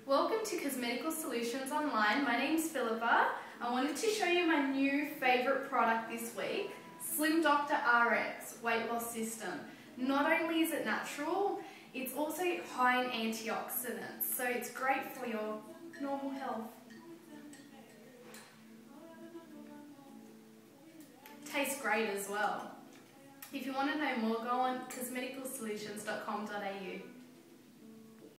Welcome to Cosmedical Solutions Online. My name's Philippa. I wanted to show you my new favourite product this week, Slim Doctor RX Weight Loss System. Not only is it natural, it's also high in antioxidants, so it's great for your normal health. Tastes great as well. If you want to know more, go on cosmedicalsolutions.com.au.